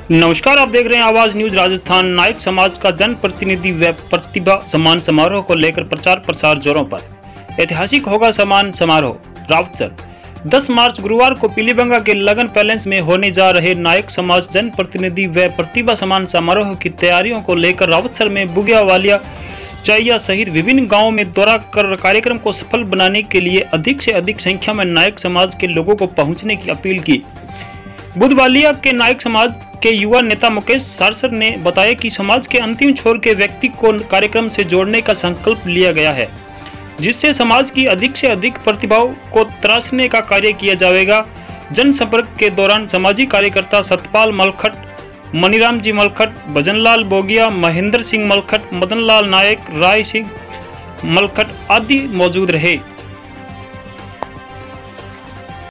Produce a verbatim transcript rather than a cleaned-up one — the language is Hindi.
नमस्कार, आप देख रहे हैं आवाज न्यूज राजस्थान। नायक समाज का जन प्रतिनिधि व प्रतिभा सम्मान समारोह को लेकर प्रचार प्रसार जोरों पर। ऐतिहासिक होगा सम्मान समारोह। रावतसर दस मार्च गुरुवार को पीलीबंगा के लगन पैलेस में होने जा रहे नायक समाज जन प्रतिनिधि व प्रतिभा सम्मान समारोह की तैयारियों को लेकर रावतसर में बुगिया वालिया चाइया सहित विभिन्न गांवों में दौरा कर कार्यक्रम को सफल बनाने के लिए अधिक से अधिक संख्या में नायक समाज के लोगों को पहुंचने की अपील की। बुधवालिया के नायक समाज के युवा नेता मुकेश सारसर ने बताया कि समाज के अंतिम छोर के व्यक्ति को कार्यक्रम से जोड़ने का संकल्प लिया गया है, जिससे समाज की अधिक से अधिक प्रतिभाओं को तराशने का कार्य किया जाएगा। जनसंपर्क के दौरान सामाजिक कार्यकर्ता सतपाल मलखट, मनीराम जी मलखट, भजनलाल बोगिया, महेंद्र सिंह मलखट, मदनलाल नायक, राय सिंह मलखट आदि मौजूद रहे।